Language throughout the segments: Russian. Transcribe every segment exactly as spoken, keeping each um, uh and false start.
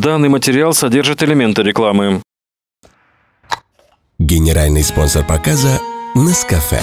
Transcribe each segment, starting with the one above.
Данный материал содержит элементы рекламы. Генеральный спонсор показа «Нескафе».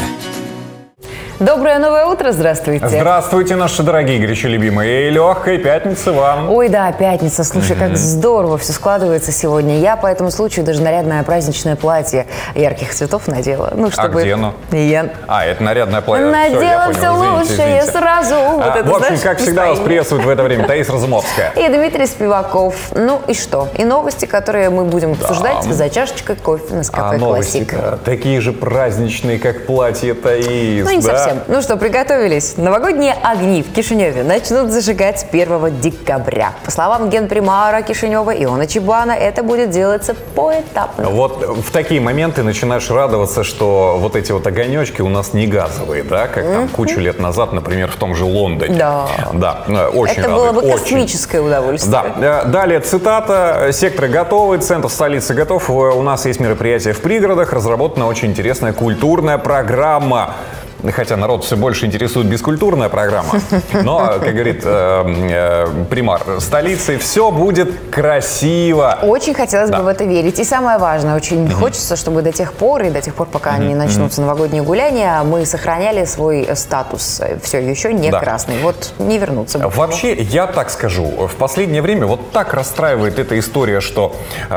Доброе новое утро, здравствуйте. Здравствуйте, наши дорогие, горячо любимые. И легкой пятницы вам. Ой, да, пятница. Слушай, как здорово все складывается сегодня. Я по этому случаю даже нарядное праздничное платье ярких цветов надела. Ну, чтобы... А где оно? Я... А, это нарядное платье. Надела все лучшее сразу. А, вот это, в общем, знаешь, как всегда, вас приветствует в это время Таиса Разумовская. И Дмитрий Спиваков. Ну и что? И новости, которые мы будем обсуждать да. за чашечкой кофе на Нескафе Классик. А такие же праздничные, как платье Таис. Ну, не да? совсем. Ну что, приготовились? Новогодние огни в Кишиневе начнут зажигать первого декабря. По словам генпримара Кишинева Иона Чебана, это будет делаться поэтапно. Вот в такие моменты начинаешь радоваться, что вот эти вот огонечки у нас не газовые, да, как там mm-hmm. кучу лет назад, например, в том же Лондоне. Да. Да, очень Это радует, было бы очень. Космическое удовольствие. Да. Далее цитата. Секторы готовы, центр столицы готов. У нас есть мероприятия в пригородах. Разработана очень интересная культурная программа. Хотя народ все больше интересует бескультурная программа. Но, как говорит э, э, примар столицы, все будет красиво. Очень хотелось да. бы в это верить. И самое важное, очень mm-hmm. хочется, чтобы до тех пор, и до тех пор, пока mm-hmm. не начнутся новогодние гуляния, мы сохраняли свой статус все еще не да. красный. Вот не вернуться. Бы Вообще, я так скажу, в последнее время вот так расстраивает эта история, что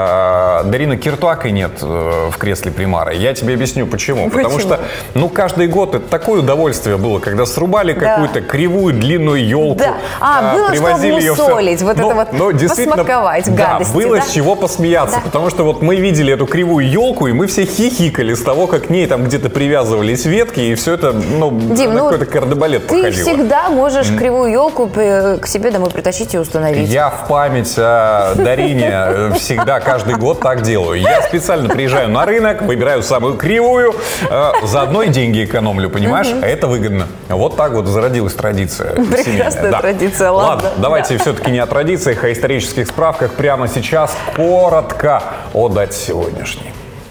э, Дарины Киртуакой нет э, в кресле примара. Я тебе объясню, почему. почему. Потому что, ну, каждый год это такое удовольствие было, когда срубали да. какую-то кривую длинную елку, да. а, а, было привозили ее солить, все. вот но, это вот но действительно, посмаковать да, гадости. было да? с чего посмеяться, да. потому что вот мы видели эту кривую елку, и мы все хихикали с того, как к ней там где-то привязывались ветки, и все это, ну, Дим, на ну, какой-то кардебалет ты походило. Ты всегда можешь mm. кривую елку к себе домой притащить и установить. Я в память о Дарине всегда, каждый год так делаю. Я специально приезжаю на рынок, выбираю самую кривую, заодно и деньги экономлю, понимаешь? Mm-hmm. А это выгодно. Вот так вот зародилась традиция. Прекрасная да. традиция, ладно. Ладно, давайте да. все-таки не о традициях, а о исторических справках. Прямо сейчас коротко о дате сегодняшней.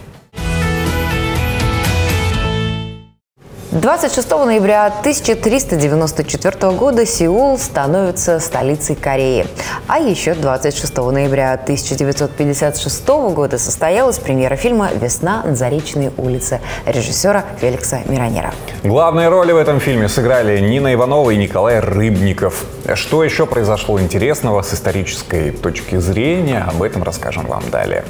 двадцать шестого ноября тысяча триста девяносто четвёртого года Сеул становится столицей Кореи. А еще двадцать шестого ноября тысяча девятьсот пятьдесят шестого года состоялась премьера фильма «Весна на Заречной улице» режиссера Феликса Миронера. Главные роли в этом фильме сыграли Нина Иванова и Николай Рыбников. Что еще произошло интересного с исторической точки зрения, об этом расскажем вам далее.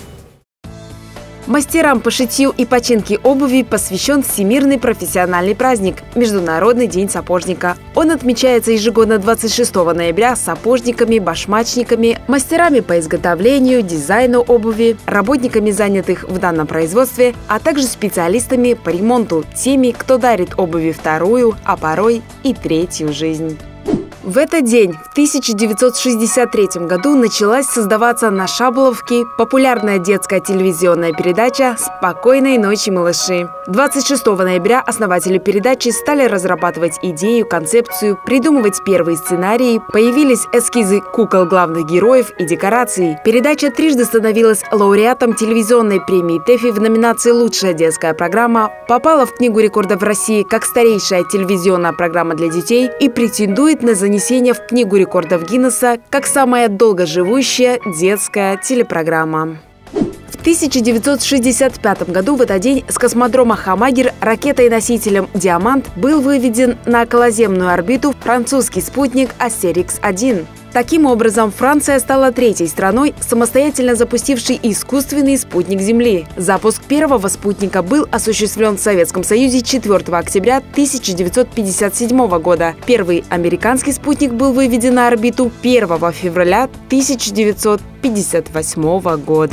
Мастерам по шитью и починке обуви посвящен Всемирный профессиональный праздник – Международный день сапожника. Он отмечается ежегодно двадцать шестого ноября сапожниками, башмачниками, мастерами по изготовлению, дизайну обуви, работниками, занятых в данном производстве, а также специалистами по ремонту, теми, кто дарит обуви вторую, а порой и третью жизнь. В этот день, в тысяча девятьсот шестьдесят третьем году, началась создаваться на Шаболовке популярная детская телевизионная передача «Спокойной ночи, малыши». двадцать шестого ноября основатели передачи стали разрабатывать идею, концепцию, придумывать первые сценарии, появились эскизы кукол главных героев и декораций. Передача трижды становилась лауреатом телевизионной премии ТЭФИ в номинации «Лучшая детская программа», попала в Книгу рекордов России как старейшая телевизионная программа для детей и претендует на занятие в Книгу рекордов Гиннесса как самая долгоживущая детская телепрограмма. В тысяча девятьсот шестьдесят пятом году в этот день с космодрома Хамагер ракетой-носителем «Диамант» был выведен на околоземную орбиту французский спутник «Астерикс один». Таким образом, Франция стала третьей страной, самостоятельно запустившей искусственный спутник Земли. Запуск первого спутника был осуществлен в Советском Союзе четвёртого октября тысяча девятьсот пятьдесят седьмого года. Первый американский спутник был выведен на орбиту первого февраля тысяча девятьсот пятьдесят восьмого года.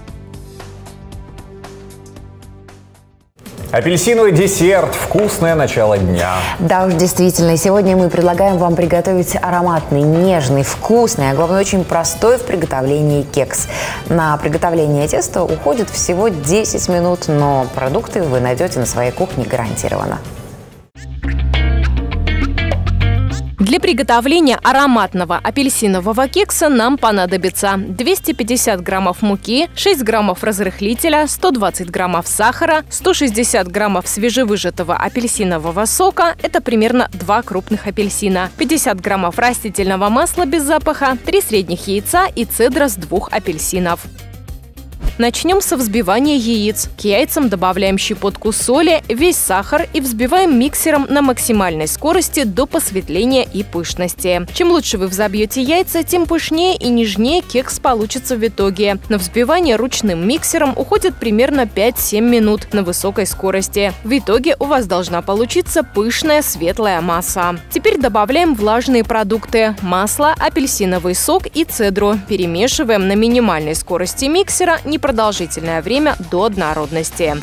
Апельсиновый десерт. Вкусное начало дня. Да уж, действительно. Сегодня мы предлагаем вам приготовить ароматный, нежный, вкусный, а главное, очень простой в приготовлении кекс. На приготовление теста уходит всего десять минут, но продукты вы найдете на своей кухне гарантированно. Для приготовления ароматного апельсинового кекса нам понадобится двести пятьдесят граммов муки, шесть граммов разрыхлителя, сто двадцать граммов сахара, сто шестьдесят граммов свежевыжатого апельсинового сока, это примерно два крупных апельсина, пятьдесят граммов растительного масла без запаха, три средних яйца и цедра с двух апельсинов. Начнем со взбивания яиц. К яйцам добавляем щепотку соли, весь сахар и взбиваем миксером на максимальной скорости до посветления и пышности. Чем лучше вы взобьете яйца, тем пышнее и нежнее кекс получится в итоге. На взбивание ручным миксером уходит примерно пять-семь минут на высокой скорости. В итоге у вас должна получиться пышная светлая масса. Теперь добавляем влажные продукты – масло, апельсиновый сок и цедру. Перемешиваем на минимальной скорости миксера непродолжительное время до однородности.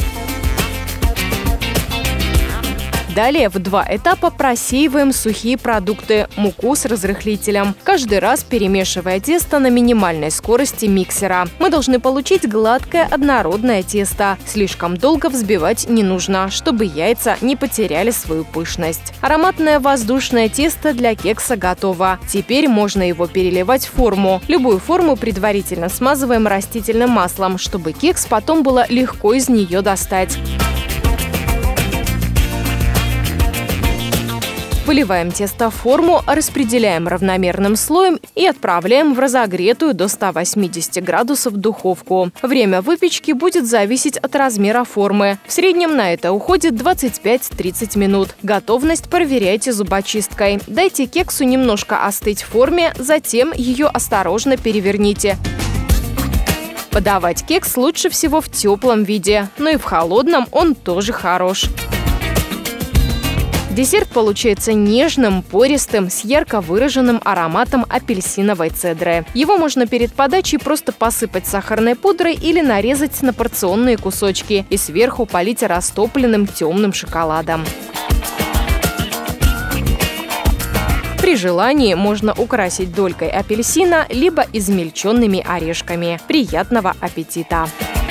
Далее в два этапа просеиваем сухие продукты – муку с разрыхлителем, каждый раз перемешивая тесто на минимальной скорости миксера. Мы должны получить гладкое однородное тесто. Слишком долго взбивать не нужно, чтобы яйца не потеряли свою пышность. Ароматное воздушное тесто для кекса готово. Теперь можно его переливать в форму. Любую форму предварительно смазываем растительным маслом, чтобы кекс потом было легко из нее достать. Выливаем тесто в форму, распределяем равномерным слоем и отправляем в разогретую до ста восьмидесяти градусов духовку. Время выпечки будет зависеть от размера формы. В среднем на это уходит двадцать пять-тридцать минут. Готовность проверяйте зубочисткой. Дайте кексу немножко остыть в форме, затем ее осторожно переверните. Подавать кекс лучше всего в теплом виде, но и в холодном он тоже хорош. Десерт получается нежным, пористым, с ярко выраженным ароматом апельсиновой цедры. Его можно перед подачей просто посыпать сахарной пудрой или нарезать на порционные кусочки и сверху полить растопленным темным шоколадом. При желании можно украсить долькой апельсина либо измельченными орешками. Приятного аппетита!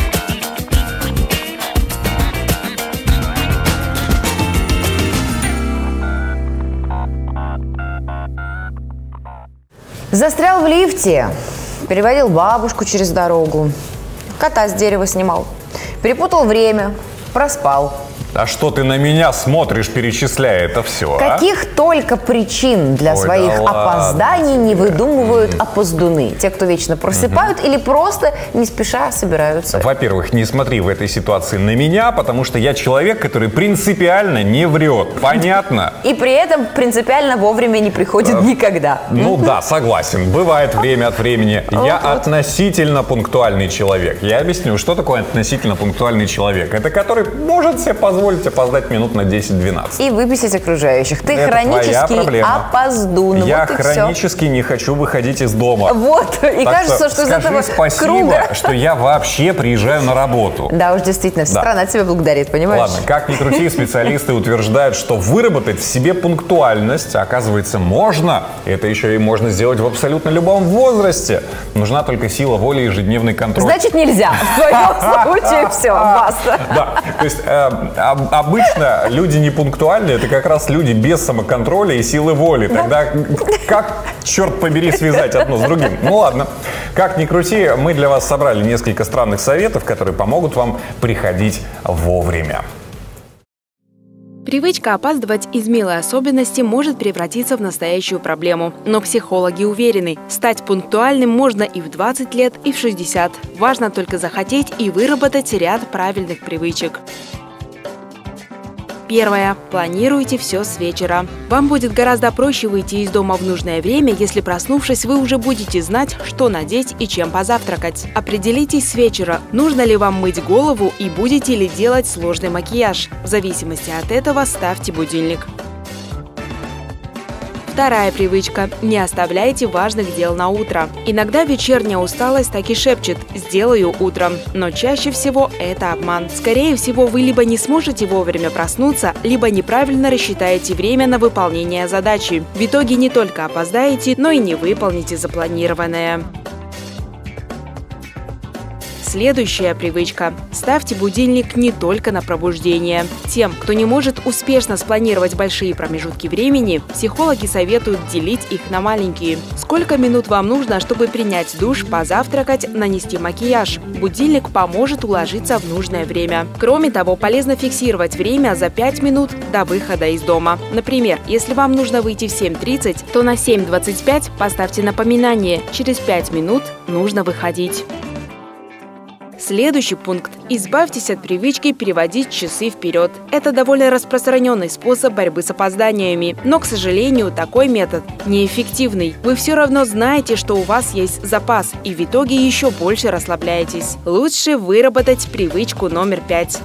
Застрял в лифте, переводил бабушку через дорогу, кота с дерева снимал, перепутал время, проспал. А что ты на меня смотришь, перечисляя это все, Каких а? только причин для Ой, своих да опозданий ладно. не выдумывают опоздуны. Те, кто вечно просыпают угу. или просто не спеша собираются. Во-первых, не смотри в этой ситуации на меня, потому что я человек, который принципиально не врет. Понятно? И при этом принципиально вовремя не приходит никогда. Ну да, согласен. Бывает время от времени. Я относительно пунктуальный человек. Я объясню, что такое относительно пунктуальный человек. Это который может себе позволить позволить опоздать минут на десять-двенадцать. И выбесить окружающих. Ты это хронический опоздун. Я вот хронически не хочу выходить из дома. Вот. И так кажется, что, что из этого спасибо, круга... что я вообще приезжаю на работу. Да уж, действительно, вся да. страна тебя благодарит, понимаешь? Ладно, как ни крути, специалисты утверждают, что выработать в себе пунктуальность, оказывается, можно. Это еще и можно сделать в абсолютно любом возрасте. Нужна только сила воли и ежедневный контроль. Значит, нельзя. В твоем случае все, баста. Да, то есть обычно люди непунктуальные, это как раз люди без самоконтроля и силы воли. Тогда как, черт побери, связать одно с другим? Ну ладно. Как ни крути, мы для вас собрали несколько странных советов, которые помогут вам приходить вовремя. Привычка опаздывать из милой особенности может превратиться в настоящую проблему. Но психологи уверены, стать пунктуальным можно и в двадцать лет, и в шестьдесят. Важно только захотеть и выработать ряд правильных привычек. Первое. Планируйте все с вечера. Вам будет гораздо проще выйти из дома в нужное время, если, проснувшись, вы уже будете знать, что надеть и чем позавтракать. Определитесь с вечера, нужно ли вам мыть голову и будете ли делать сложный макияж. В зависимости от этого ставьте будильник. Вторая привычка. Не оставляйте важных дел на утро. Иногда вечерняя усталость так и шепчет «сделаю утром», но чаще всего это обман. Скорее всего, вы либо не сможете вовремя проснуться, либо неправильно рассчитаете время на выполнение задачи. В итоге не только опоздаете, но и не выполните запланированное. Следующая привычка. Ставьте будильник не только на пробуждение. Тем, кто не может успешно спланировать большие промежутки времени, психологи советуют делить их на маленькие. Сколько минут вам нужно, чтобы принять душ, позавтракать, нанести макияж? Будильник поможет уложиться в нужное время. Кроме того, полезно фиксировать время за пять минут до выхода из дома. Например, если вам нужно выйти в семь тридцать, то на семь двадцать пять поставьте напоминание: через пять минут нужно выходить. Следующий пункт. Избавьтесь от привычки переводить часы вперед. Это довольно распространенный способ борьбы с опозданиями. Но, к сожалению, такой метод неэффективный. Вы все равно знаете, что у вас есть запас, и в итоге еще больше расслабляетесь. Лучше выработать привычку номер пять.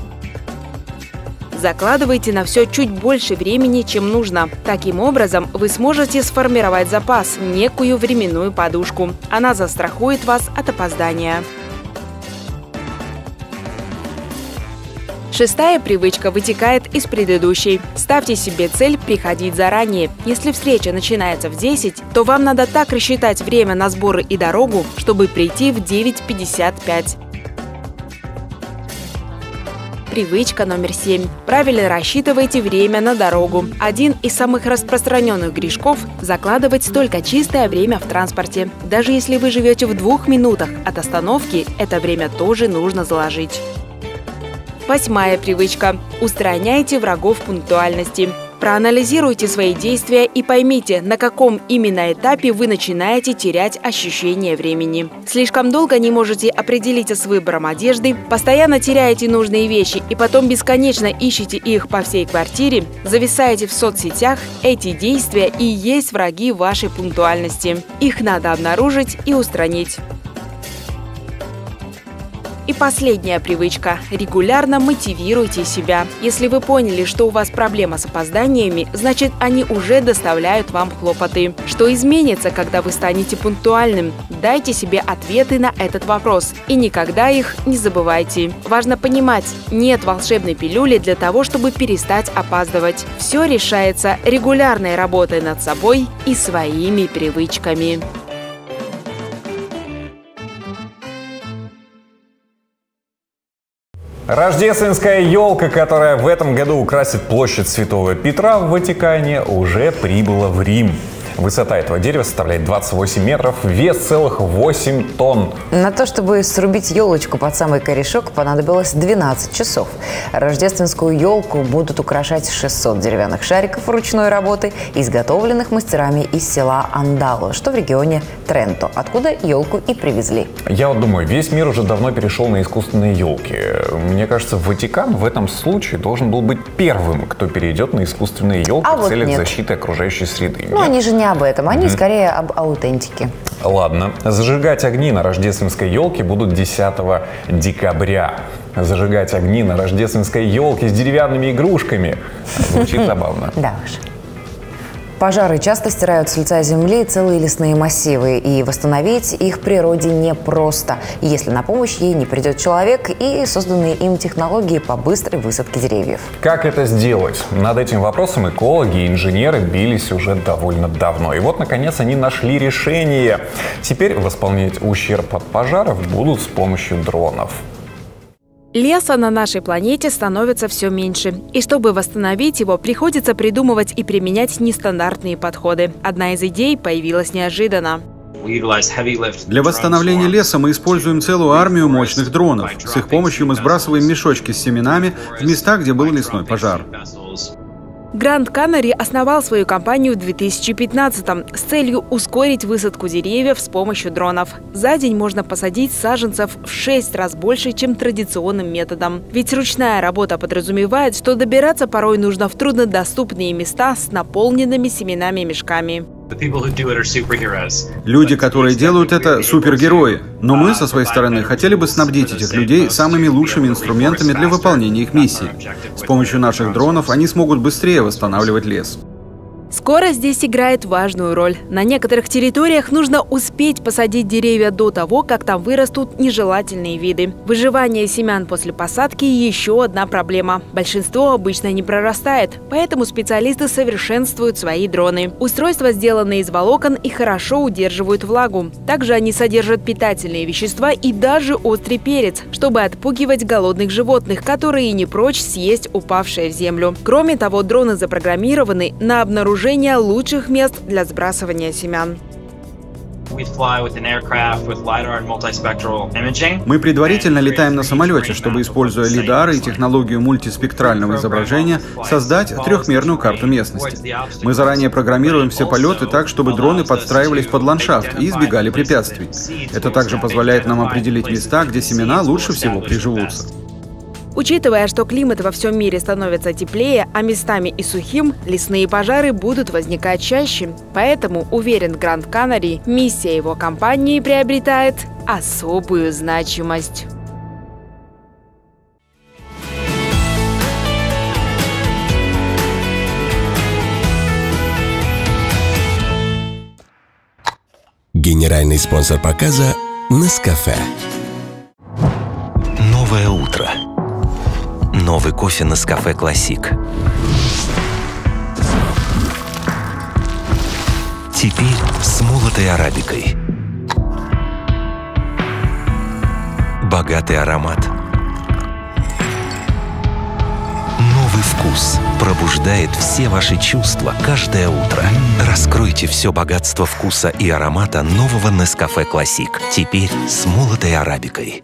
Закладывайте на все чуть больше времени, чем нужно. Таким образом, вы сможете сформировать запас, некую временную подушку. Она застрахует вас от опоздания. Шестая привычка вытекает из предыдущей. Ставьте себе цель приходить заранее. Если встреча начинается в десять, то вам надо так рассчитать время на сборы и дорогу, чтобы прийти в девять пятьдесят пять. Привычка номер семь. Правильно рассчитывайте время на дорогу. Один из самых распространенных грешков – закладывать только чистое время в транспорте. Даже если вы живете в двух минутах от остановки, это время тоже нужно заложить. Восьмая привычка. Устраняйте врагов пунктуальности. Проанализируйте свои действия и поймите, на каком именно этапе вы начинаете терять ощущение времени. Слишком долго не можете определиться с выбором одежды, постоянно теряете нужные вещи и потом бесконечно ищете их по всей квартире, зависаете в соцсетях. Эти действия и есть враги вашей пунктуальности. Их надо обнаружить и устранить. И последняя привычка. Регулярно мотивируйте себя. Если вы поняли, что у вас проблема с опозданиями, значит, они уже доставляют вам хлопоты. Что изменится, когда вы станете пунктуальным? Дайте себе ответы на этот вопрос. И никогда их не забывайте. Важно понимать, нет волшебной пилюли для того, чтобы перестать опаздывать. Все решается регулярной работой над собой и своими привычками. Рождественская елка, которая в этом году украсит площадь Святого Петра в Ватикане, уже прибыла в Рим. Высота этого дерева составляет двадцать восемь метров, вес целых восемь тонн. На то, чтобы срубить елочку под самый корешок, понадобилось двенадцать часов. Рождественскую елку будут украшать шестьсот деревянных шариков ручной работы, изготовленных мастерами из села Андало, что в регионе Тренто, откуда елку и привезли. Я вот думаю, весь мир уже давно перешел на искусственные елки. Мне кажется, Ватикан в этом случае должен был быть первым, кто перейдет на искусственные елки а в целях вот защиты окружающей среды. Ну, они же не об этом, они mm-hmm. скорее об аутентике. Ладно. Зажигать огни на рождественской елке будут десятого декабря. Зажигать огни на рождественской елке с деревянными игрушками. Звучит забавно. Да уж. Пожары часто стирают с лица земли целые лесные массивы, и восстановить их в природе непросто, если на помощь ей не придет человек и созданные им технологии по быстрой высадке деревьев. Как это сделать? Над этим вопросом экологи и инженеры бились уже довольно давно. И вот, наконец, они нашли решение. Теперь восполнять ущерб от пожаров будут с помощью дронов. Леса на нашей планете становится все меньше. И чтобы восстановить его, приходится придумывать и применять нестандартные подходы. Одна из идей появилась неожиданно. Для восстановления леса мы используем целую армию мощных дронов. С их помощью мы сбрасываем мешочки с семенами в места, где был лесной пожар. Гранд Канари основал свою компанию в две тысячи пятнадцатом с целью ускорить высадку деревьев с помощью дронов. За день можно посадить саженцев в шесть раз больше, чем традиционным методом. Ведь ручная работа подразумевает, что добираться порой нужно в труднодоступные места с наполненными семенами мешками. Люди, которые делают это, супергерои. Но мы, со своей стороны, хотели бы снабдить этих людей самыми лучшими инструментами для выполнения их миссии. С помощью наших дронов они смогут быстрее восстанавливать лес. Скорость здесь играет важную роль. На некоторых территориях нужно успеть посадить деревья до того, как там вырастут нежелательные виды. Выживание семян после посадки – еще одна проблема. Большинство обычно не прорастает, поэтому специалисты совершенствуют свои дроны. Устройства сделаны из волокон и хорошо удерживают влагу. Также они содержат питательные вещества и даже острый перец, чтобы отпугивать голодных животных, которые не прочь съесть упавшее в землю. Кроме того, дроны запрограммированы на обнаружение лучших мест для сбрасывания семян. Мы предварительно летаем на самолете, чтобы, используя лидар и технологию мультиспектрального изображения, создать трехмерную карту местности. Мы заранее программируем все полеты так, чтобы дроны подстраивались под ландшафт и избегали препятствий. Это также позволяет нам определить места, где семена лучше всего приживутся. Учитывая, что климат во всем мире становится теплее, а местами и сухим, лесные пожары будут возникать чаще. Поэтому, уверен Гранд Канари, миссия его компании приобретает особую значимость. Генеральный спонсор показа Нескафе. Новое утро. Новый кофе Нескафе Классик. Теперь с молотой арабикой. Богатый аромат. Новый вкус пробуждает все ваши чувства каждое утро. Раскройте все богатство вкуса и аромата нового Нескафе Классик. Теперь с молотой арабикой.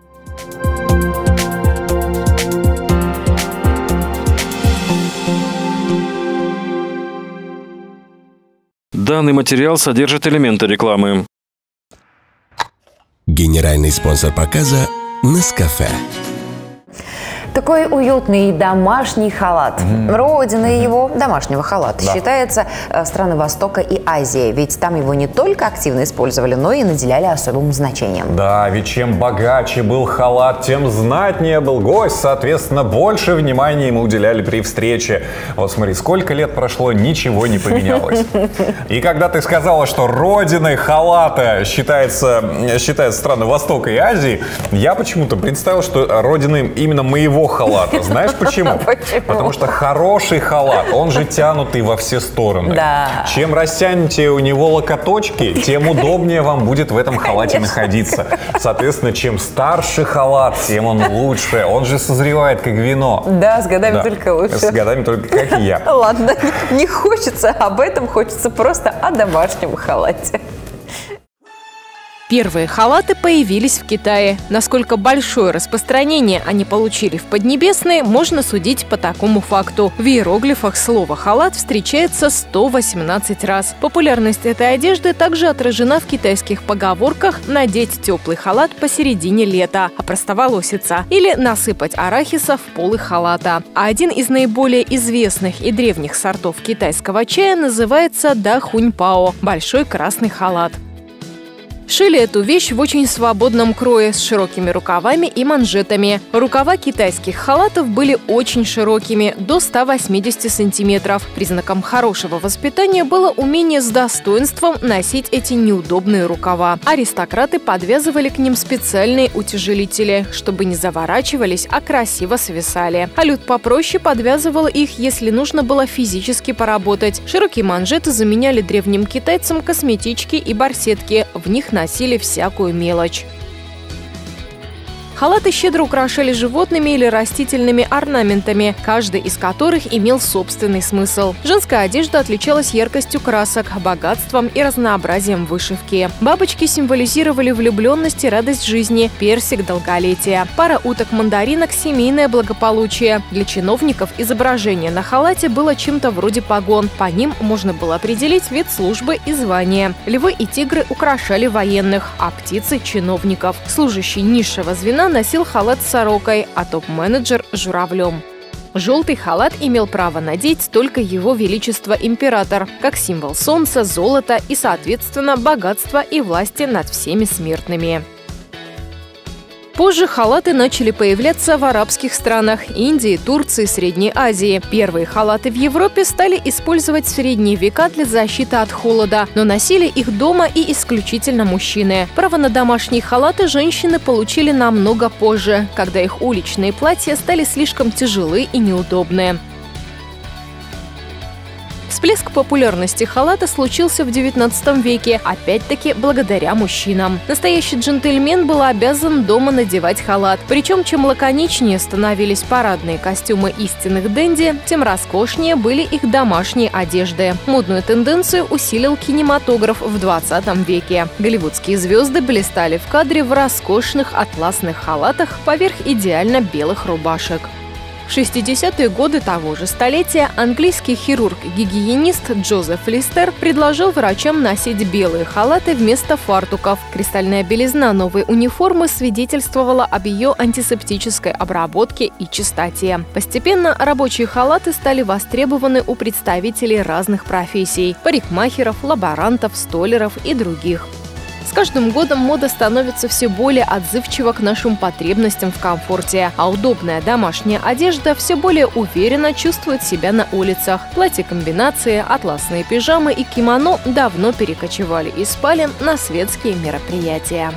Данный материал содержит элементы рекламы. Генеральный спонсор показа Нескафе. Такой уютный домашний халат. Mm-hmm. Родина mm-hmm. его домашнего халата да. считается страны Востока и Азии. Ведь там его не только активно использовали, но и наделяли особым значением. Да, ведь чем богаче был халат, тем знатнее был гость. Соответственно, больше внимания ему уделяли при встрече. Вот смотри, сколько лет прошло, ничего не поменялось. И когда ты сказала, что родиной халата считается, считается страны Востока и Азии, я почему-то представил, что родиной именно моего халата. Знаешь почему? Почему? Потому что хороший халат, он же тянутый во все стороны. Да. Чем растянете у него локоточки, тем удобнее вам будет в этом халате Конечно. находиться. Соответственно, чем старше халат, тем он лучше. Он же созревает, как вино. Да, с годами да. только лучше. С годами только, как и я. Ладно, не хочется об этом, хочется просто о домашнем халате. Первые халаты появились в Китае. Насколько большое распространение они получили в Поднебесной, можно судить по такому факту. В иероглифах слово «халат» встречается сто восемнадцать раз. Популярность этой одежды также отражена в китайских поговорках «надеть теплый халат посередине лета», «опростоволоситься» или «насыпать арахиса в полы халата». А один из наиболее известных и древних сортов китайского чая называется да хуньпао – большой красный халат. Шили эту вещь в очень свободном крое, с широкими рукавами и манжетами. Рукава китайских халатов были очень широкими, до ста восьмидесяти сантиметров. Признаком хорошего воспитания было умение с достоинством носить эти неудобные рукава. Аристократы подвязывали к ним специальные утяжелители, чтобы не заворачивались, а красиво свисали. А люд попроще подвязывал их, если нужно было физически поработать. Широкие манжеты заменяли древним китайцам косметички и барсетки. В них носили всякую мелочь. Халаты щедро украшали животными или растительными орнаментами, каждый из которых имел собственный смысл. Женская одежда отличалась яркостью красок, богатством и разнообразием вышивки. Бабочки символизировали влюбленность и радость жизни, персик – долголетие. Пара уток-мандаринок – семейное благополучие. Для чиновников изображение на халате было чем-то вроде погон. По ним можно было определить вид службы и звание. Львы и тигры украшали военных, а птицы – чиновников. Служащий низшего звена носил халат с сорокой, а топ-менеджер – журавлем. Желтый халат имел право надеть только его величество император, как символ солнца, золота и, соответственно, богатства и власти над всеми смертными. Позже халаты начали появляться в арабских странах – Индии, Турции, Средней Азии. Первые халаты в Европе стали использовать в средние века для защиты от холода, но носили их дома и исключительно мужчины. Право на домашние халаты женщины получили намного позже, когда их уличные платья стали слишком тяжелы и неудобные. Всплеск популярности халата случился в девятнадцатом веке, опять-таки благодаря мужчинам. Настоящий джентльмен был обязан дома надевать халат. Причем, чем лаконичнее становились парадные костюмы истинных денди, тем роскошнее были их домашние одежды. Модную тенденцию усилил кинематограф в двадцатом веке. Голливудские звезды блистали в кадре в роскошных атласных халатах поверх идеально белых рубашек. В шестидесятые годы того же столетия английский хирург-гигиенист Джозеф Листер предложил врачам носить белые халаты вместо фартуков. Кристальная белизна новой униформы свидетельствовала об ее антисептической обработке и чистоте. Постепенно рабочие халаты стали востребованы у представителей разных профессий – парикмахеров, лаборантов, столяров и других. С каждым годом мода становится все более отзывчива к нашим потребностям в комфорте, а удобная домашняя одежда все более уверенно чувствует себя на улицах. Платья-комбинации, атласные пижамы и кимоно давно перекочевали из спален на светские мероприятия.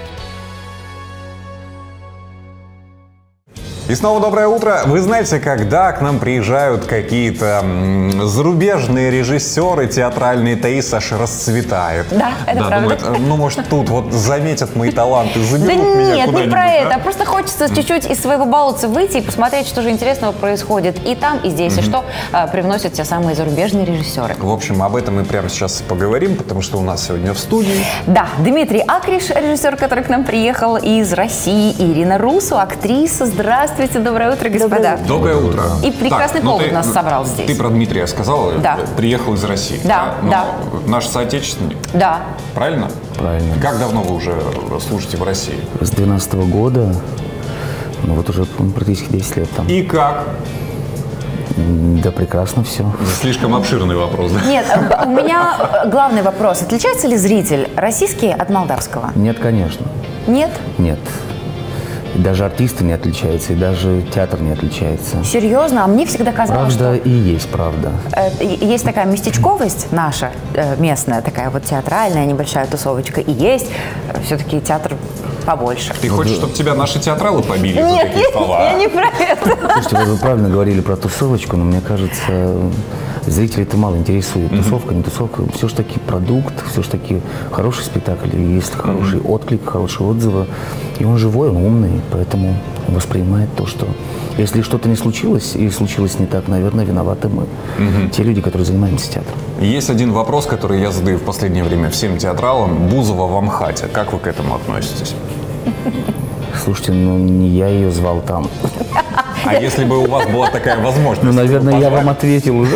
И снова доброе утро. Вы знаете, когда к нам приезжают какие-то зарубежные режиссеры, театральные, Таис аж расцветает. Да, это да, правда. Думает, ну, может, тут вот заметят мои таланты, заберут да меня нет, куда-нибудь. не про это. Да? Просто хочется чуть-чуть из своего балуца выйти и посмотреть, что же интересного происходит и там, и здесь, mm-hmm. и что а, привносят те самые зарубежные режиссеры. В общем, об этом мы прямо сейчас поговорим, потому что у нас сегодня в студии... Да, Дмитрий Акриш, режиссер, который к нам приехал из России, Ирина Русу, актриса. Здравствуйте. Доброе утро, господа. Доброе утро. И прекрасный так, повод ты, нас собрал здесь. Ты про Дмитрия сказала? Да. Приехал из России. Да, ну, да. Наш соотечественник? Да. Правильно? Правильно. Как давно вы уже служите в России? С две тысячи двенадцатого года, ну вот уже практически десять лет там. И как? Да прекрасно все. Слишком обширный вопрос, да? Нет, у меня главный вопрос. Отличается ли зритель российский от молдавского? Нет, конечно. Нет? Нет. И даже артисты не отличаются, и даже театр не отличается. Серьезно? А мне всегда казалось, правда что... и есть правда. Есть такая местечковость наша, местная, такая вот театральная небольшая тусовочка. И есть все-таки театр побольше. Ты хочешь, чтобы тебя наши театралы побили Нет, за такие я, слова? я не про это. Слушайте, вы, вы правильно говорили про тусовочку, но мне кажется, зрителей это мало интересует. Тусовка, не тусовка. Все же таки продукт, все же таки хороший спектакль. И есть хороший отклик, хорошие отзывы. И он живой, он умный, поэтому он воспринимает то, что... Если что-то не случилось, или случилось не так, наверное, виноваты мы. Угу. Те люди, которые занимаемся театром. Есть один вопрос, который я задаю в последнее время всем театралам. Бузова в Амхате. Как вы к этому относитесь? Слушайте, ну не я ее звал там. А если бы у вас была такая возможность? Ну, наверное, я вам ответил уже.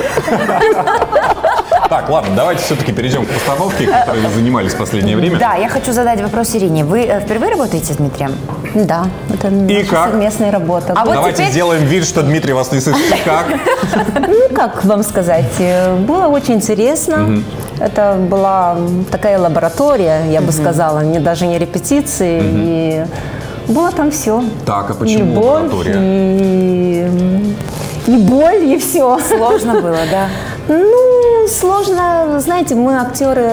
Так, ладно, давайте все-таки перейдем к постановке, которой вы занимались в последнее время. Да, я хочу задать вопрос Ирине. Вы впервые работаете с Дмитрием? Да, это наша как? совместная работа. А вот давайте теперь... сделаем вид, что Дмитрий вас не слышит. Как? Ну, как вам сказать, было очень интересно. Угу. Это была такая лаборатория, я бы угу. сказала, не даже не репетиции. Угу. И было там все. Так, а почему Любовь, лаборатория? И... и боль, и все. Сложно было, да? Ну, сложно, знаете, мы актеры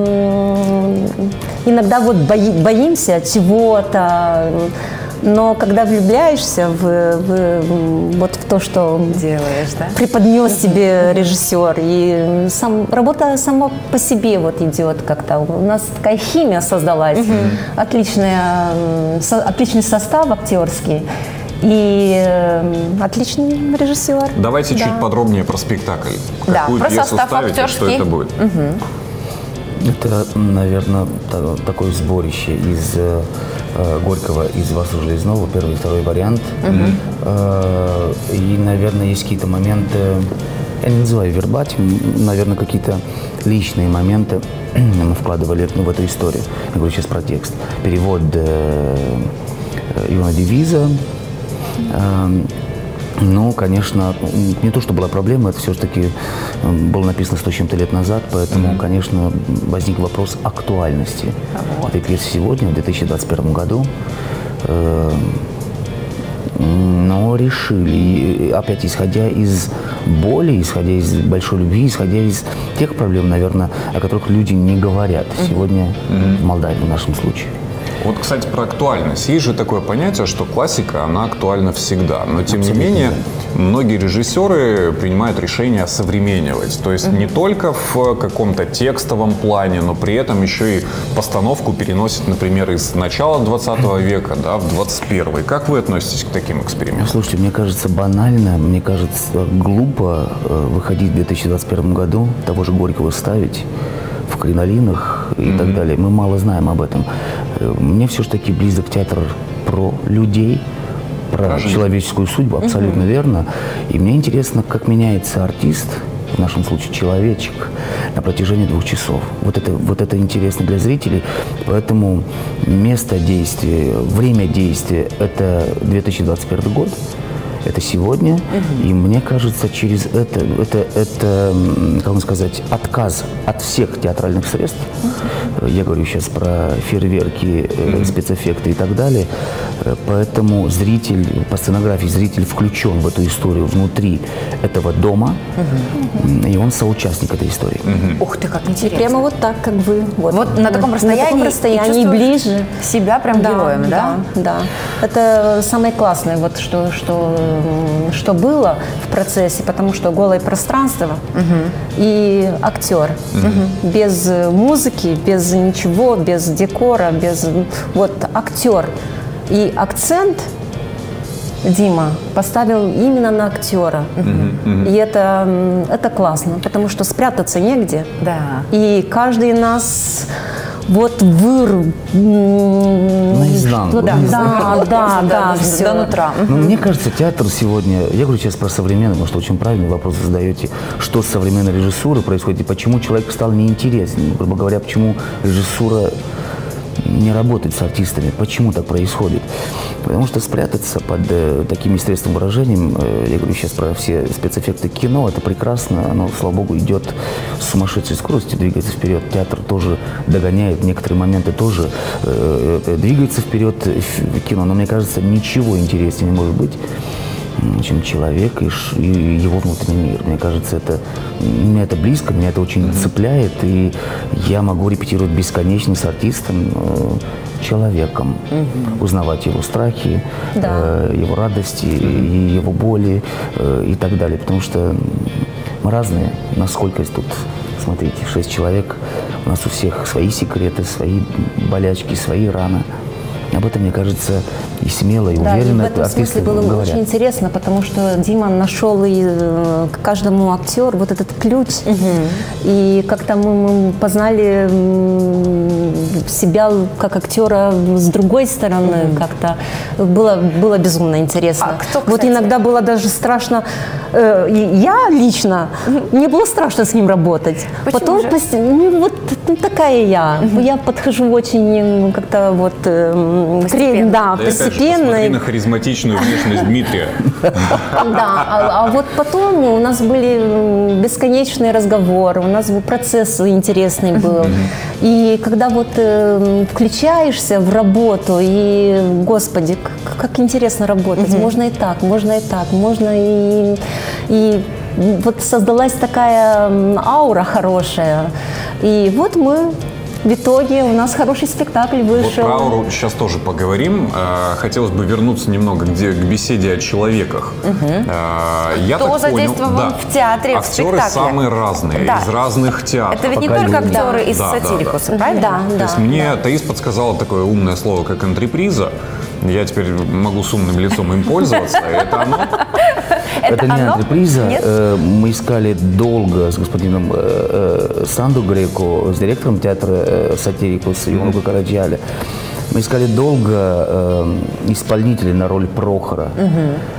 иногда вот бои, боимся чего-то, но когда влюбляешься в, в, вот в то, что делаешь, да? преподнес тебе режиссер, и сам, работа сама по себе вот идет как-то. У нас такая химия создалась, угу. отличная, со, отличный состав актерский. И э, отличный режиссер. Давайте да. чуть подробнее про спектакль. Да, Какую про пьесу состав ставите, актерский. что это будет? Угу. Это, наверное, такое сборище из э, Горького, из Васу Железного, первый и второй вариант. Угу. Э, и, наверное, есть какие-то моменты, я не называю вербатим, наверное, какие-то личные моменты мы вкладывали ну, в эту историю. Я говорю сейчас про текст. Перевод э, Ивана Девиза. Ну, конечно, не то, что была проблема, это все-таки было написано сто с чем-то лет назад, поэтому, mm-hmm. конечно, возник вопрос актуальности вот. этой пьесы сегодня, в две тысячи двадцать первом году. э, но решили, опять исходя из боли, исходя из большой любви, исходя из тех проблем, наверное, о которых люди не говорят сегодня mm-hmm. в Молдавии в нашем случае. Вот, кстати, про актуальность. Есть же такое понятие, что классика, она актуальна всегда. Но, тем Абсолютно. не менее, многие режиссеры принимают решение осовременивать. То есть mm-hmm. не только в каком-то текстовом плане, но при этом еще и постановку переносят, например, из начала двадцатого века да, в двадцать первый. Как вы относитесь к таким экспериментам? Слушайте, мне кажется банально, мне кажется глупо выходить в две тысячи двадцать первом году, того же Горького ставить в кринолинах и mm-hmm. так далее. Мы мало знаем об этом. Мне все-таки близок театр про людей, про, про человеческую судьбу, абсолютно mm-hmm. верно. И мне интересно, как меняется артист, в нашем случае человечек, на протяжении двух часов. Вот это, вот это интересно для зрителей. Поэтому место действия, время действия – это две тысячи двадцать первый год. Это сегодня, uh-huh. и мне кажется, через это, это, это, как вам сказать, отказ от всех театральных средств, uh-huh. я говорю сейчас про фейерверки, uh-huh. спецэффекты и так далее, поэтому зритель, по сценографии зритель включен в эту историю внутри этого дома, uh-huh. и он соучастник этой истории. Uh-huh. Ух ты, как интересно. И прямо вот так, как вы. Вот, вот на таком расстоянии, на таком расстоянии ближе. Себя прям да, героем, да? Да, да. Это самое классное, вот что, что что было в процессе, потому что голое пространство uh-huh. и актер. Uh-huh. Без музыки, без ничего, без декора, без... Вот актер. И акцент Дима поставил именно на актера. Uh-huh. Uh-huh. И это, это классно, потому что спрятаться негде. Да. И каждый из нас... Вот выр... Наизнанку. Да, да, да, да, все. До нутра. Но мне кажется, театр сегодня, я говорю сейчас про современный, потому что очень правильный вопрос задаете, что с современной режиссурой происходит и почему человек стал неинтересен, грубо говоря, почему режиссура не работает с артистами. Почему так происходит? Потому что спрятаться под э, такими средствами выражения, э, я говорю сейчас про все спецэффекты кино, это прекрасно, оно, слава богу, идет с сумасшедшей скоростью, двигается вперед. Театр тоже догоняет, некоторые моменты тоже э, э, двигается вперед в кино, но мне кажется, ничего интереснее не может быть, чем человек и, ш, и его внутренний мир. Мне кажется, это, мне это близко, меня это очень mm-hmm. цепляет, и я могу репетировать бесконечно с артистом, э, человеком, mm-hmm. узнавать его страхи, да. э, его радости, mm-hmm. его боли э, и так далее, потому что мы разные. Насколько тут, смотрите, шесть человек, у нас у всех свои секреты, свои болячки, свои раны. Об этом, мне кажется, и смело, и да, уверенно. И в этом смысле было говорят. Очень интересно, потому что Дима нашел и э, к каждому актеру вот этот ключ. Угу. И как-то мы, мы познали э, себя как актера с другой стороны. Угу. Как-то было, было безумно интересно. А кто, вот иногда было даже страшно. Э, я лично, угу. мне было страшно с ним работать. Почему Потом, же? Ну, вот ну, такая я. Угу. Я подхожу очень как-то вот... Э, Постепенно. Да, да постепенно. Посмотри на харизматичную внешность Дмитрия. Да, а, а вот потом у нас были бесконечные разговоры, у нас был процесс интересный был. И когда вот э, включаешься в работу, и, господи, как, как интересно работать, можно и так, можно и так, можно и... и вот создалась такая аура хорошая. И вот мы... В итоге у нас хороший спектакль вышел. Вот про ауру сейчас тоже поговорим. Хотелось бы вернуться немного к, к беседе о человеках. Угу. Я Кто так задействован понял, да, в театре, актеры в спектакле? самые разные, да. из разных театров. Это ведь не только актеры из да, Сатирикуса, да, да. правильно? Да, То да, есть мне да. Таис подсказала такое умное слово, как антреприза. Я теперь могу с умным лицом им пользоваться. Это оно? Это не антреприза. Мы искали долго с господином Санду Греко, с директором театра Сатирикус Юнука Караджаля. Мы искали долго исполнителей на роль Прохора.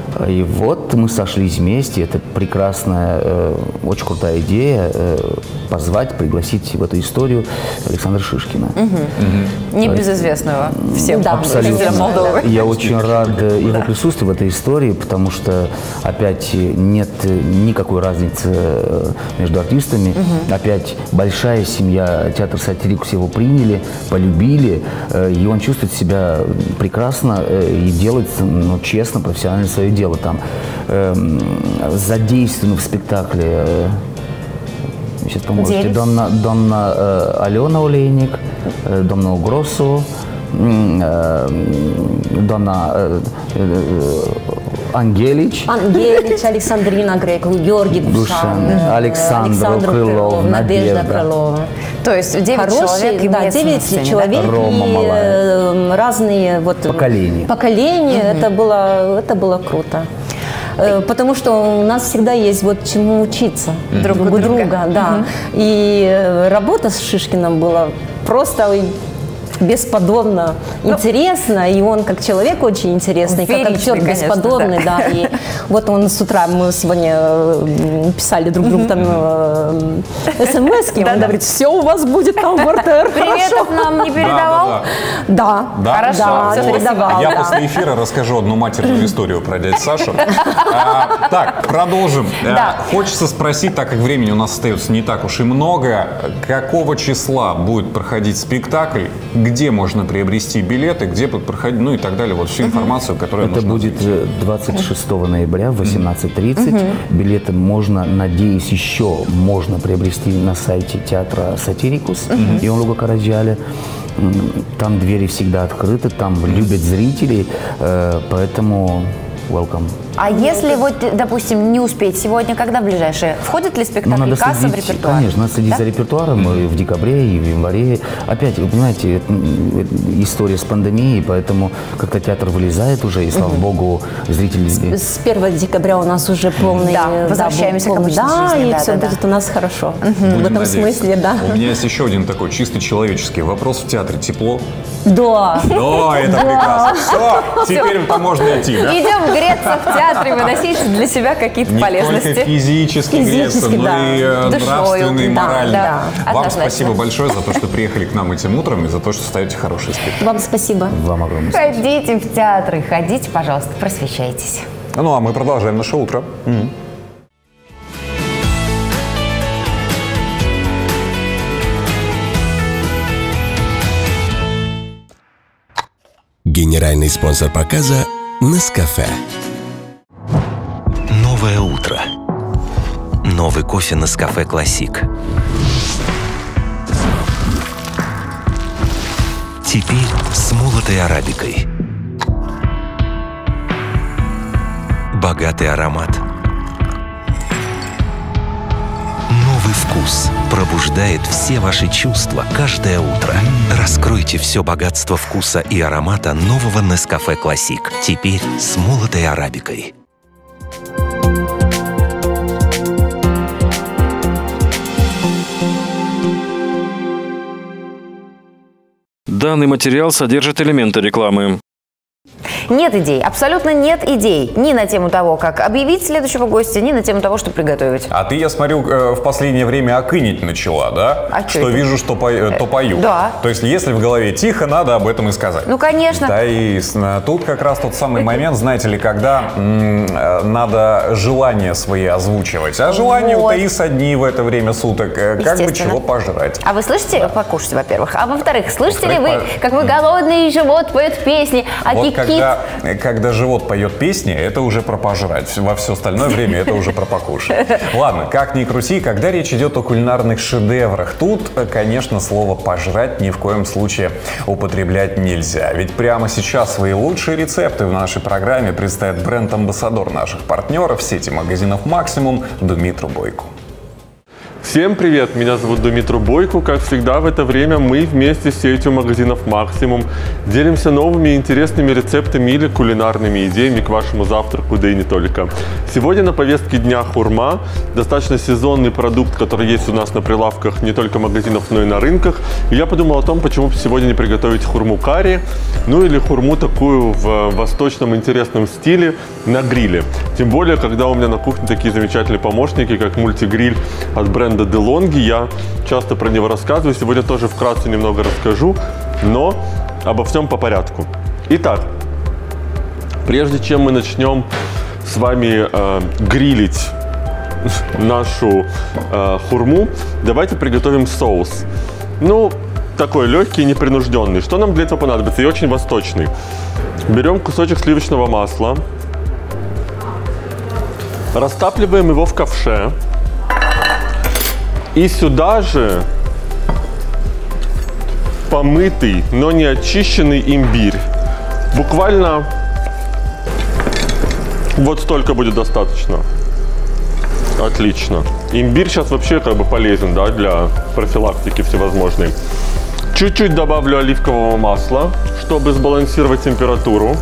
И вот мы сошлись вместе. Это прекрасная, э, очень крутая идея э, позвать, пригласить в эту историю Александра Шишкина. Угу. Угу. Небезызвестного всем, да, абсолютно. Молдовы. Я очень рад его присутствию в этой истории, потому что опять нет никакой разницы между артистами. Угу. Опять большая семья, театр «Сатирикус» его приняли, полюбили, и он чувствует себя прекрасно и делает, ну, честно, профессионально свое дело. Там э, задействованы в спектакле, э, сейчас поможете, Донна, Донна э, Алена Олейник, э, Донна Угросу, э, Донна э, э, Ангелич. Ангелич, Александрина Грекл, Георгий Душан, Александр, Александр Крылов, Крылов, Надежда Крылова. То есть девять человек, да, девять человек Рома и малая. разные вот поколения. Поколения. Угу. Это было, это было круто. Потому что у нас всегда есть вот чему учиться друг, друг у друга, друга да. Угу. И работа с Шишкиным была просто бесподобно ну, интересно, и он как человек очень интересный, как актер бесподобный, конечно, да. да. И вот он с утра, мы сегодня писали друг другу там смс-ки, он говорит, все у вас будет там в РТР, приветов нам не передавал? Да, да. Хорошо, да, все передавал. Я после эфира расскажу одну матерную историю про дядю Сашу. Так, продолжим. Хочется спросить, так как времени у нас остается не так уж и много, какого числа будет проходить спектакль, где можно приобрести билеты, где будут проходить, ну и так далее, вот всю информацию, которая это будет двадцать шестого ноября в восемнадцать тридцать. Uh-huh. Билеты можно, надеюсь, еще можно приобрести на сайте театра «Сатирикус» uh-huh. Ион-Луга Караджаля. Там двери всегда открыты, там любят зрителей, поэтому welcome. А если вот, допустим, не успеть сегодня, когда ближайшее? Входит ли спектакль ну, касса следить, в репертуар? Конечно, надо следить да? за репертуаром и в декабре, и в январе. Опять, вы понимаете, это, это история с пандемией, поэтому как-то театр вылезает уже, и, слава угу. богу, зрители... С, с первого декабря у нас уже полный... Да, возвращаемся да, к обычной да, жизни. И да, все да, будет да. у нас хорошо. Угу. В этом надеяться. Смысле, да. У меня есть еще один такой чисто человеческий вопрос. В театре тепло? Да. Да, это прекрасно. Все, теперь-то можно идти, да? Идем греться в театре, выносить для себя какие-то не полезности. Не только физически, физически греться, да. но и душою, нравственный, да, моральный. Да, Вам однозначно. Спасибо большое за то, что приехали к нам этим утром и за то, что ставите хорошие спектакли. Вам спасибо. Вам огромное спасибо. Ходите в театры, ходите, пожалуйста, просвещайтесь. Ну, а мы продолжаем наше утро. Mm-hmm. Генеральный спонсор показа Нескафе. Новое утро. Новый кофе Нескафе Классик. Теперь с молотой арабикой. Богатый аромат. Новый вкус пробуждает все ваши чувства каждое утро. Раскройте все богатство вкуса и аромата нового Нескафе Классик. Теперь с молотой арабикой. Данный материал содержит элементы рекламы. Нет идей, абсолютно нет идей. Ни на тему того, как объявить следующего гостя, ни на тему того, что приготовить. А ты, я смотрю, в последнее время окынить начала, да? А что это? Вижу, что по, то пою. Да. То есть, если в голове тихо, надо об этом и сказать. Ну, конечно. Да, и тут как раз тот самый момент, знаете ли, когда м, надо желания свои озвучивать. А желания вот. У Таис одни в это время суток. Как бы чего пожрать. А вы слышите? Да. Покушать, во-первых. А во-вторых, слышите ли вы, по... как вы голодный живот поет песни, а вот кит-кит... когда, когда живот поет песни, это уже про пожрать. Во все остальное время это уже про покушать. Ладно, как ни крути, когда речь идет о кулинарных шедеврах, тут, конечно, слово «пожрать» ни в коем случае употреблять нельзя. Ведь прямо сейчас свои лучшие рецепты в нашей программе представит бренд-амбассадор наших партнеров сети магазинов «Максимум» Думитру Бойко. Всем привет! Меня зовут Думитру Бойко. Как всегда в это время мы вместе с сетью магазинов «Максимум» делимся новыми интересными рецептами или кулинарными идеями к вашему завтраку, да и не только. Сегодня на повестке дня хурма. Достаточно сезонный продукт, который есть у нас на прилавках не только магазинов, но и на рынках. И я подумал о том, почему бы сегодня не приготовить хурму карри, ну или хурму такую в восточном интересном стиле на гриле. Тем более, когда у меня на кухне такие замечательные помощники, как мультигриль от бренда DeLonghi. Я часто про него рассказываю. Сегодня тоже вкратце немного расскажу, но обо всем по порядку. Итак, прежде чем мы начнем с вами э, грилить нашу э, хурму, давайте приготовим соус. Ну, такой легкий, непринужденный. Что нам для этого понадобится? И очень восточный. Берем кусочек сливочного масла, растапливаем его в ковше. И сюда же помытый, но не очищенный имбирь. Буквально вот столько будет достаточно. Отлично. Имбирь сейчас вообще как бы полезен, да, для профилактики всевозможной. Чуть-чуть добавлю оливкового масла, чтобы сбалансировать температуру.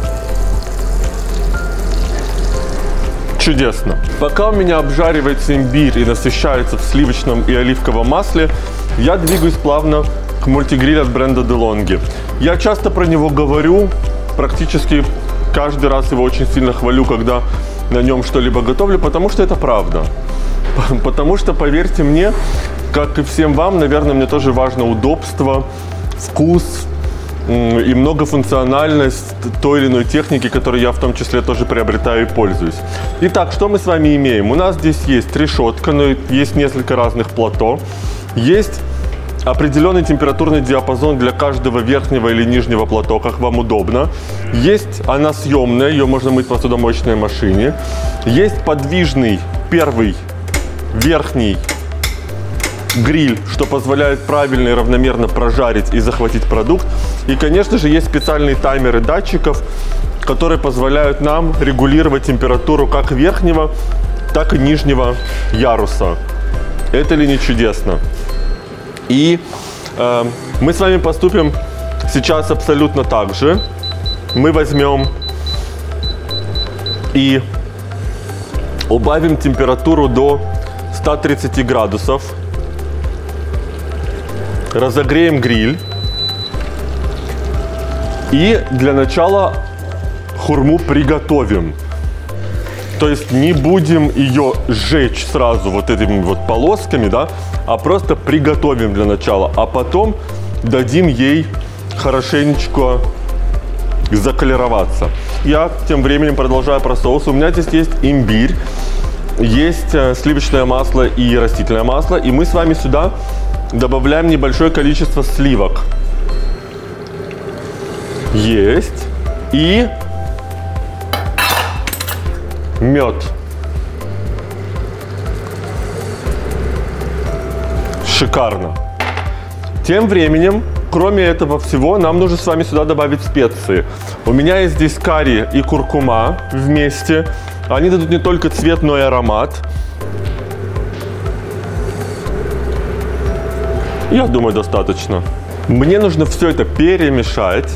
Чудесно. Пока у меня обжаривается имбирь и насыщается в сливочном и оливковом масле, я двигаюсь плавно к мультигрилю от бренда DeLonghi. Я часто про него говорю, практически каждый раз его очень сильно хвалю, когда на нем что-либо готовлю, потому что это правда. Потому что, поверьте мне, как и всем вам, наверное, мне тоже важно удобство, вкус и многофункциональность той или иной техники, которую я в том числе тоже приобретаю и пользуюсь. Итак, что мы с вами имеем? У нас здесь есть решетка, но есть несколько разных плато. Есть определенный температурный диапазон для каждого верхнего или нижнего плато, как вам удобно. Есть она съемная, ее можно мыть в посудомоечной машине. Есть подвижный первый верхний гриль, что позволяет правильно и равномерно прожарить и захватить продукт. И, конечно же, есть специальные таймеры датчиков, которые позволяют нам регулировать температуру как верхнего, так и нижнего яруса. Это ли не чудесно? И э, мы с вами поступим сейчас абсолютно так же. Мы возьмем и убавим температуру до ста тридцати градусов. Разогреем гриль. И для начала хурму приготовим. То есть не будем ее сжечь сразу вот этими вот полосками, да, а просто приготовим для начала. А потом дадим ей хорошенечко заколероваться. Я тем временем продолжаю про соус. У меня здесь есть имбирь, есть сливочное масло и растительное масло. И мы с вами сюда добавляем небольшое количество сливок. Есть. И мед. Шикарно. Тем временем, кроме этого всего, нам нужно с вами сюда добавить специи. У меня есть здесь карри и куркума вместе. Они дадут не только цвет, но и аромат. Я думаю, достаточно. Мне нужно все это перемешать.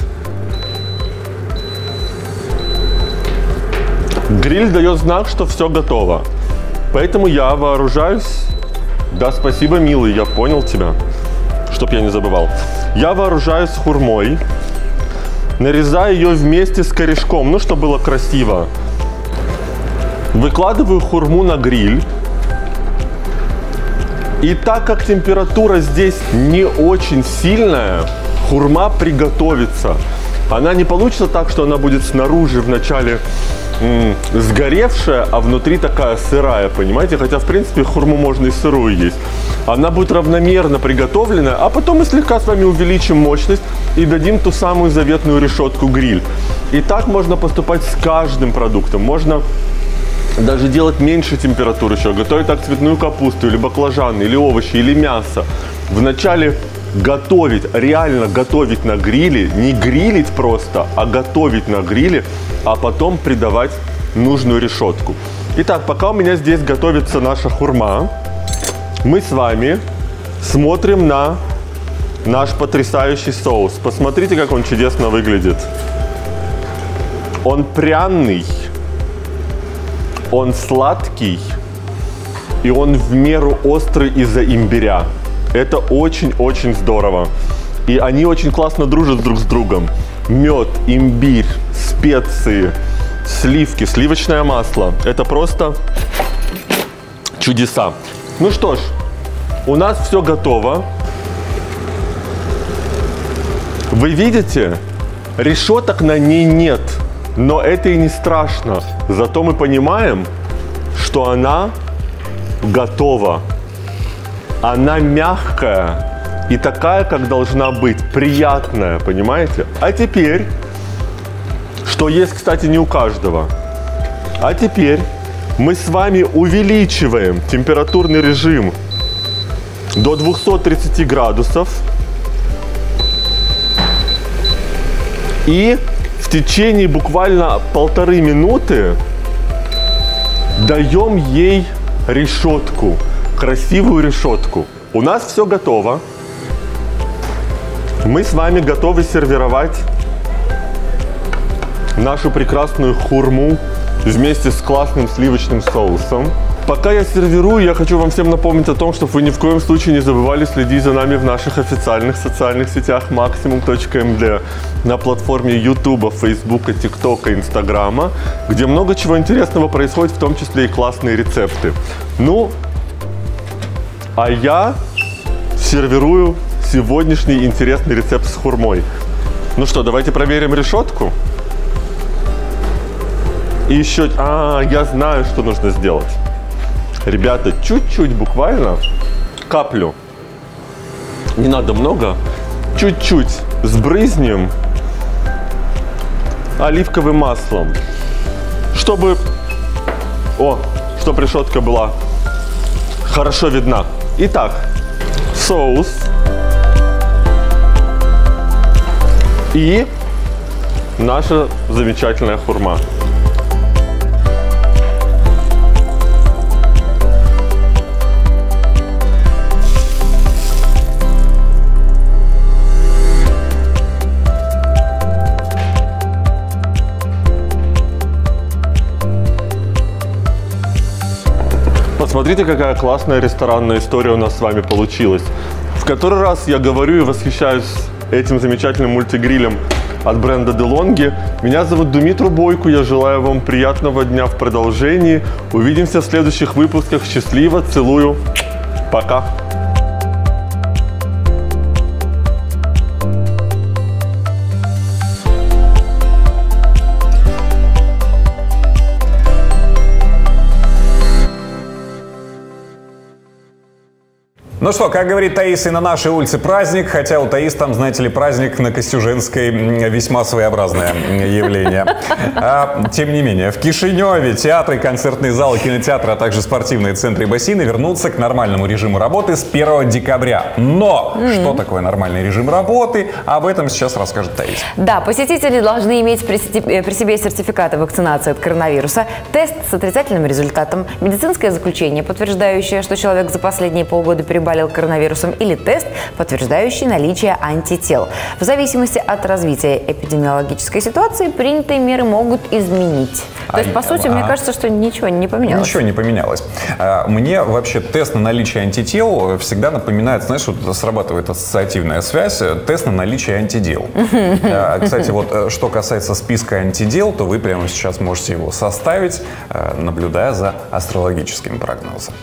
Гриль дает знак, что все готово. Поэтому я вооружаюсь. Да, спасибо, милый, я понял тебя. Чтоб я не забывал. Я вооружаюсь хурмой. Нарезаю ее вместе с корешком, ну, чтобы было красиво. Выкладываю хурму на гриль. И так как температура здесь не очень сильная, хурма приготовится. Она не получится так, что она будет снаружи вначале м, сгоревшая, а внутри такая сырая, понимаете? Хотя, в принципе, хурму можно и сырую есть. Она будет равномерно приготовленная, а потом мы слегка с вами увеличим мощность и дадим ту самую заветную решетку гриль. И так можно поступать с каждым продуктом. Можно даже делать меньше температуры еще, готовить так цветную капусту, или баклажаны, или овощи, или мясо. Вначале готовить, реально готовить на гриле, не грилить просто, а готовить на гриле, а потом придавать нужную решетку. Итак, пока у меня здесь готовится наша хурма, мы с вами смотрим на наш потрясающий соус. Посмотрите, как он чудесно выглядит. Он пряный, он сладкий, и он в меру острый из-за имбиря. Это очень-очень здорово. И они очень классно дружат друг с другом. Мед, имбирь, специи, сливки, сливочное масло. Это просто чудеса. Ну что ж, у нас все готово. Вы видите, решеток на ней нет, но это и не страшно. Зато мы понимаем, что она готова. Она мягкая и такая, как должна быть, приятная, понимаете? А теперь, что есть, кстати, не у каждого. А теперь мы с вами увеличиваем температурный режим до двухсот тридцати градусов. И в течение буквально полторы минуты даем ей решетку, красивую решетку. У нас все готово. Мы с вами готовы сервировать нашу прекрасную хурму вместе с классным сливочным соусом. Пока я сервирую, я хочу вам всем напомнить о том, чтобы вы ни в коем случае не забывали следить за нами в наших официальных социальных сетях максимум точка эм дэ, на платформе Ютуба, Фейсбука, ТикТока, Инстаграма, где много чего интересного происходит, в том числе и классные рецепты. Ну, а я сервирую сегодняшний интересный рецепт с хурмой. Ну что, давайте проверим решетку. И еще... А, я знаю, что нужно сделать. Ребята, чуть-чуть, буквально, каплю, не надо много, чуть-чуть сбрызнем оливковым маслом, чтобы, о, чтобы решетка была хорошо видна. Итак, соус и наша замечательная хурма. Смотрите, какая классная ресторанная история у нас с вами получилась. В который раз я говорю и восхищаюсь этим замечательным мультигрилем от бренда DeLonghi. Меня зовут Думитру Бойку. Я желаю вам приятного дня в продолжении. Увидимся в следующих выпусках. Счастливо, целую. Пока. Ну что, как говорит Таис, и на нашей улице праздник, хотя у Таис там, знаете ли, праздник на Костюженской весьма своеобразное явление. А, тем не менее, в Кишиневе театры, концертные залы, кинотеатры, а также спортивные центры и бассейны вернутся к нормальному режиму работы с первого декабря. Но mm-hmm. что такое нормальный режим работы, об этом сейчас расскажет Таис. Да, посетители должны иметь при себе сертификаты вакцинации от коронавируса, тест с отрицательным результатом, медицинское заключение, подтверждающее, что человек за последние полгода переболел коронавирусом, или тест, подтверждающий наличие антител. В зависимости от развития эпидемиологической ситуации принятые меры могут изменить. То есть, по сути, а... мне кажется, что ничего не поменялось. Ничего не поменялось. Мне вообще тест на наличие антител всегда напоминает, знаешь, вот срабатывает ассоциативная связь, тест на наличие антидел. Кстати, вот что касается списка антидел, то вы прямо сейчас можете его составить, наблюдая за астрологическим прогнозом.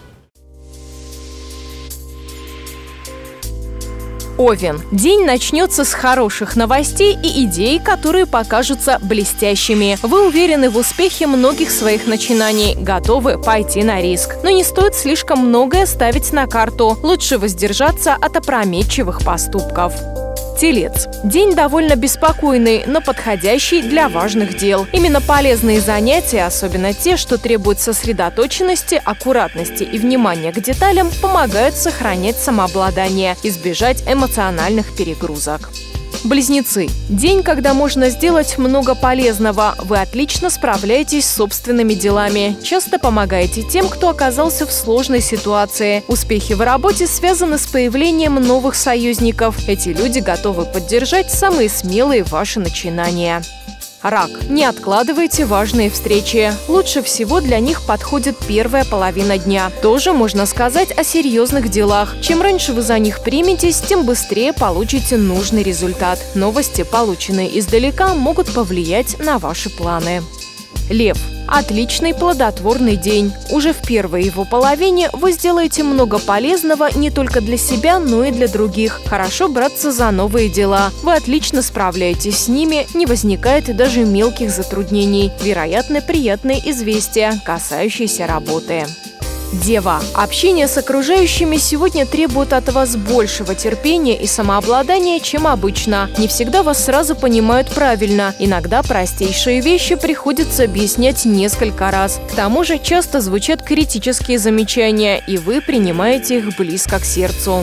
Овен. День начнется с хороших новостей и идей, которые покажутся блестящими. Вы уверены в успехе многих своих начинаний, готовы пойти на риск. Но не стоит слишком многое ставить на карту. Лучше воздержаться от опрометчивых поступков. Телец. День довольно беспокойный, но подходящий для важных дел. Именно полезные занятия, особенно те, что требуют сосредоточенности, аккуратности и внимания к деталям, помогают сохранять самообладание, избежать эмоциональных перегрузок. Близнецы. День, когда можно сделать много полезного. Вы отлично справляетесь с собственными делами. Часто помогаете тем, кто оказался в сложной ситуации. Успехи в работе связаны с появлением новых союзников. Эти люди готовы поддержать самые смелые ваши начинания. Рак. Не откладывайте важные встречи. Лучше всего для них подходит первая половина дня. Тоже можно сказать о серьезных делах. Чем раньше вы за них приметесь, тем быстрее получите нужный результат. Новости, полученные издалека, могут повлиять на ваши планы. Лев. Отличный плодотворный день. Уже в первой его половине вы сделаете много полезного не только для себя, но и для других. Хорошо браться за новые дела. Вы отлично справляетесь с ними, не возникает даже мелких затруднений. Вероятно, приятные известия, касающиеся работы. Дева. Общение с окружающими сегодня требует от вас большего терпения и самообладания, чем обычно. Не всегда вас сразу понимают правильно. Иногда простейшие вещи приходится объяснять несколько раз. К тому же часто звучат критические замечания, и вы принимаете их близко к сердцу.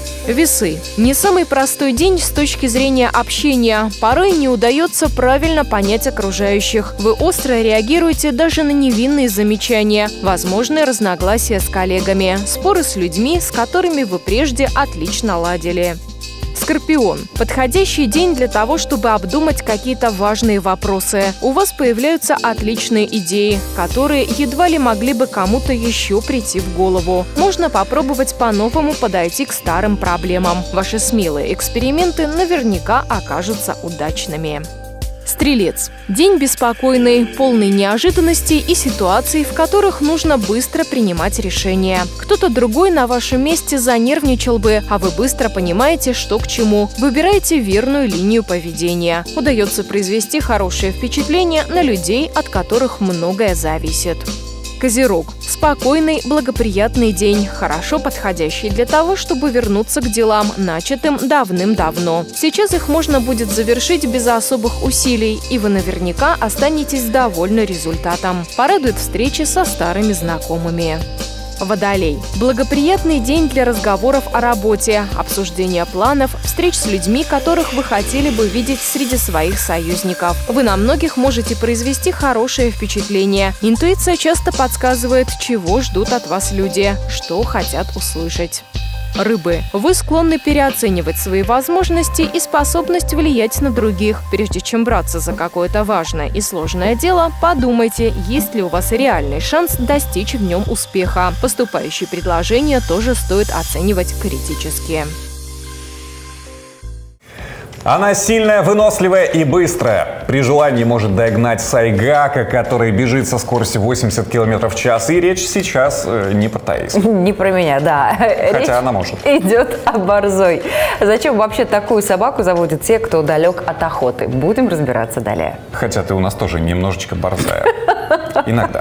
Весы. Не самый простой день с точки зрения общения. Порой не удается правильно понять окружающих. Вы остро реагируете даже на невинные замечания. Возможны разногласия с коллегами, споры с людьми, с которыми вы прежде отлично ладили. Скорпион. Подходящий день для того, чтобы обдумать какие-то важные вопросы. У вас появляются отличные идеи, которые едва ли могли бы кому-то еще прийти в голову. Можно попробовать по-новому подойти к старым проблемам. Ваши смелые эксперименты наверняка окажутся удачными. Стрелец. День беспокойный, полный неожиданностей и ситуаций, в которых нужно быстро принимать решения. Кто-то другой на вашем месте занервничал бы, а вы быстро понимаете, что к чему. Выбирайте верную линию поведения. Удается произвести хорошее впечатление на людей, от которых многое зависит. Козерог. Спокойный, благоприятный день, хорошо подходящий для того, чтобы вернуться к делам, начатым давным-давно. Сейчас их можно будет завершить без особых усилий, и вы наверняка останетесь довольны результатом. Порадует встречи со старыми знакомыми. Водолей. Благоприятный день для разговоров о работе, обсуждения планов, встреч с людьми, которых вы хотели бы видеть среди своих союзников. Вы на многих можете произвести хорошее впечатление. Интуиция часто подсказывает, чего ждут от вас люди, что хотят услышать. Рыбы. Вы склонны переоценивать свои возможности и способность влиять на других. Прежде чем браться за какое-то важное и сложное дело, подумайте, есть ли у вас реальный шанс достичь в нем успеха. Поступающие предложения тоже стоит оценивать критически. Она сильная, выносливая и быстрая. При желании может догнать Сайгака, который бежит со скоростью восемьдесят километров в час. И речь сейчас э, не про Таисию. Не про меня, да. Хотя речь она может. Идет о борзой. Зачем вообще такую собаку заводят те, кто далек от охоты? Будем разбираться далее. Хотя ты у нас тоже немножечко борзая. Иногда.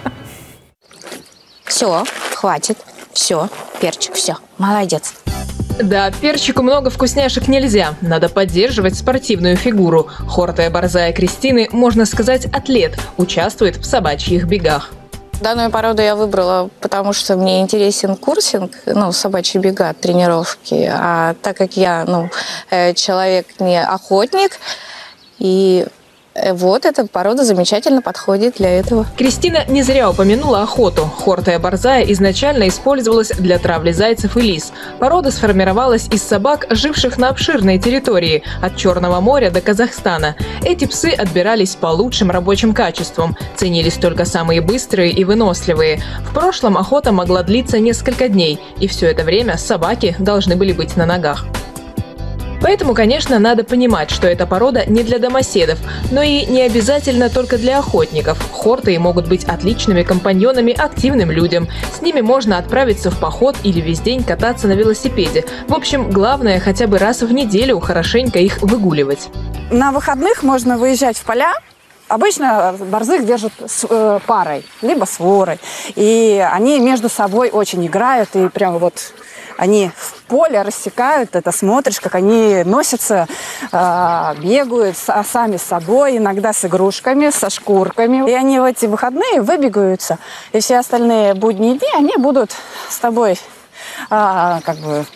Все, хватит. Все, перчик, все. Молодец. Да, перчику много вкусняшек нельзя. Надо поддерживать спортивную фигуру. Хортая борзая Кристины, можно сказать, атлет, участвует в собачьих бегах. Данную породу я выбрала, потому что мне интересен курсинг, ну, собачьи бега, тренировки. А так как я, ну, человек не охотник, и вот эта порода замечательно подходит для этого. Кристина не зря упомянула охоту. Хортая борзая изначально использовалась для травли зайцев и лис. Порода сформировалась из собак, живших на обширной территории, от Черного моря до Казахстана. Эти псы отбирались по лучшим рабочим качествам, ценились только самые быстрые и выносливые. В прошлом охота могла длиться несколько дней, и все это время собаки должны были быть на ногах. Поэтому, конечно, надо понимать, что эта порода не для домоседов, но и не обязательно только для охотников. Хорты могут быть отличными компаньонами активным людям. С ними можно отправиться в поход или весь день кататься на велосипеде. В общем, главное хотя бы раз в неделю хорошенько их выгуливать. На выходных можно выезжать в поля. Обычно борзых держат с э, парой, либо сворой. И они между собой очень играют, и прям вот они в поле рассекают, это смотришь, как они носятся, э, бегают с, сами с собой, иногда с игрушками, со шкурками. И они в эти выходные выбегаются, и все остальные будние дни они будут с тобой э, как бы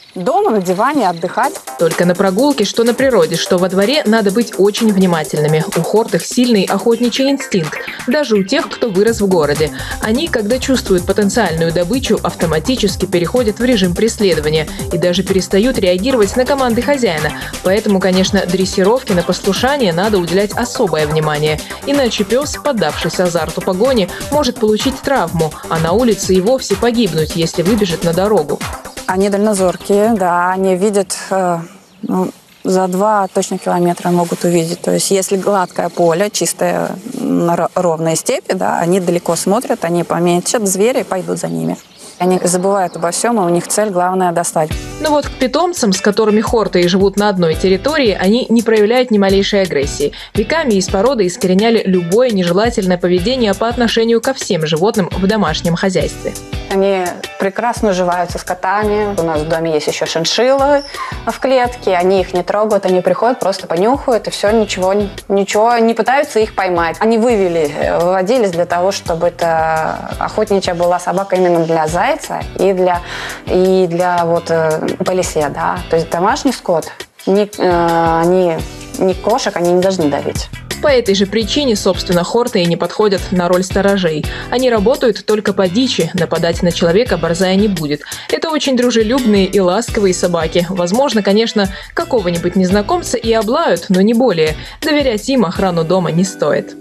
дома на диване отдыхать. Только на прогулке, что на природе, что во дворе, надо быть очень внимательными. У хортых сильный охотничий инстинкт, даже у тех, кто вырос в городе. Они, когда чувствуют потенциальную добычу, автоматически переходят в режим преследования и даже перестают реагировать на команды хозяина. Поэтому, конечно, дрессировке на послушание надо уделять особое внимание. Иначе пес, поддавшись азарту погони, может получить травму, а на улице и вовсе погибнуть, если выбежит на дорогу. Они дальнозоркие, да, они видят э, ну, за два точно километра могут увидеть. То есть если гладкое поле, чистая ровная степь, да, они далеко смотрят, они пометят зверя и пойдут за ними. Они забывают обо всем, и у них цель главное достать. Но вот к питомцам, с которыми хорты живут на одной территории, они не проявляют ни малейшей агрессии. Веками из породы искореняли любое нежелательное поведение по отношению ко всем животным в домашнем хозяйстве. Они прекрасно уживаются с котами. У нас в доме есть еще шиншиллы в клетке. Они их не трогают, они приходят, просто понюхают, и все, ничего, ничего, не пытаются их поймать. Они вывели, выводились для того, чтобы это охотничья была собака именно для зайца и для, и для вот, по лисе, да. То есть домашний скот, ни, э, они, ни кошек они не должны давить. По этой же причине, собственно, хорты и не подходят на роль сторожей. Они работают только по дичи, нападать на человека борзая не будет. Это очень дружелюбные и ласковые собаки. Возможно, конечно, какого-нибудь незнакомца и облают, но не более. Доверять им охрану дома не стоит.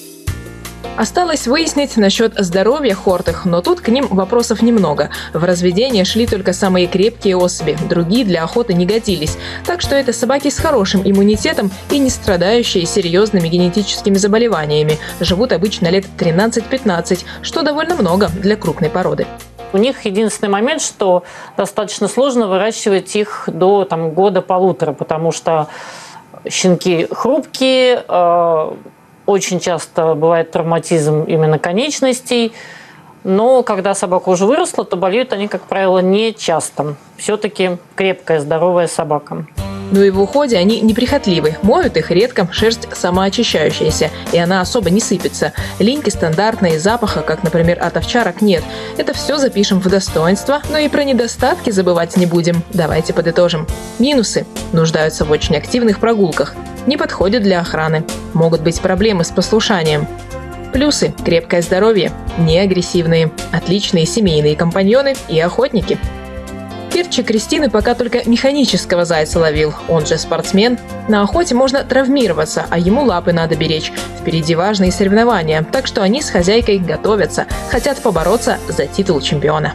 Осталось выяснить насчет здоровья хортых, но тут к ним вопросов немного. В разведение шли только самые крепкие особи, другие для охоты не годились. Так что это собаки с хорошим иммунитетом и не страдающие серьезными генетическими заболеваниями. Живут обычно лет тринадцать-пятнадцать, что довольно много для крупной породы. У них единственный момент, что достаточно сложно выращивать их до там, года-полутора, потому что щенки хрупкие, э очень часто бывает травматизм именно конечностей, но когда собака уже выросла, то болеют они, как правило, не часто. Все-таки крепкая, здоровая собака. Ну и в уходе они неприхотливы. Моют их редко, шерсть самоочищающаяся, и она особо не сыпется. Линьки стандартные, запаха, как, например, от овчарок, нет. Это все запишем в достоинство, но и про недостатки забывать не будем. Давайте подытожим. Минусы. Нуждаются в очень активных прогулках. Не подходят для охраны. Могут быть проблемы с послушанием. Плюсы. Крепкое здоровье. Не агрессивные. Отличные семейные компаньоны и охотники. Кирчик Кристины пока только механического зайца ловил, он же спортсмен. На охоте можно травмироваться, а ему лапы надо беречь. Впереди важные соревнования, так что они с хозяйкой готовятся, хотят побороться за титул чемпиона.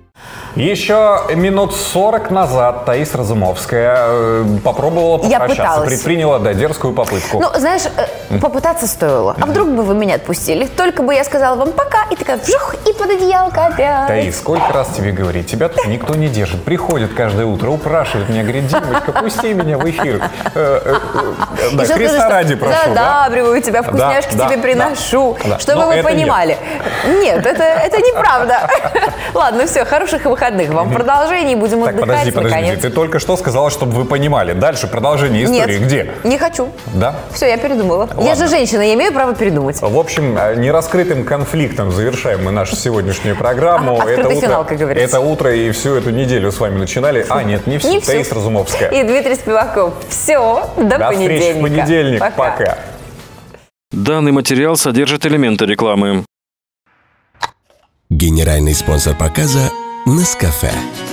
Еще минут сорок назад Таис Разумовская попробовала попрощаться, предприняла да, дерзкую попытку. Ну, знаешь, попытаться стоило. А вдруг бы вы меня отпустили? Только бы я сказала вам пока, и такая вжух, и под одеялко опять. Таис, сколько раз тебе говорить? Тебя тут никто не держит. Приходит каждое утро, упрашивает меня, говорит, Димочка, пусти меня в эфир. Да, Христа ради прошу. Задабриваю тебя, вкусняшки тебе приношу. Чтобы вы понимали. Нет, это неправда. Ладно, все, хороших выходных вам. Продолжение будем так, отдыхать. Подожди, подожди. Наконец. Ты только что сказала, чтобы вы понимали. Дальше продолжение истории. Нет, где? Не хочу. Да? Все, я передумала. Ладно. Я же женщина, я имею право передумать. В общем, нераскрытым конфликтом завершаем мы нашу сегодняшнюю программу. Открытый это финал, утро, как говорится. Это утро и всю эту неделю с вами начинали. А, нет, не все. Таис Разумовская. И Дмитрий Спиваков. Все, до, до понедельника. До встречи в понедельник. Пока. Пока. Данный материал содержит элементы рекламы. Генеральный спонсор показа Нескафе.